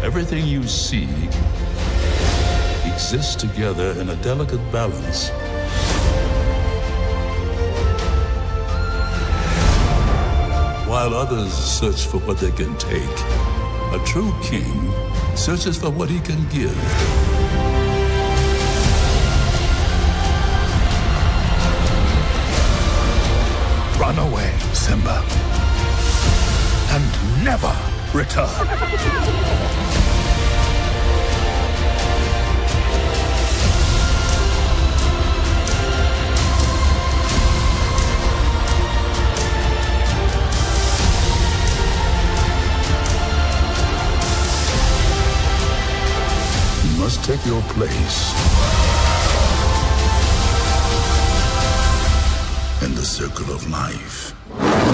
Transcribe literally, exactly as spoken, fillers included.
Everything you see exists together in a delicate balance. While others search for what they can take, a true king searches for what he can give. Run away, Simba, and never return. You must take your place in the circle of life.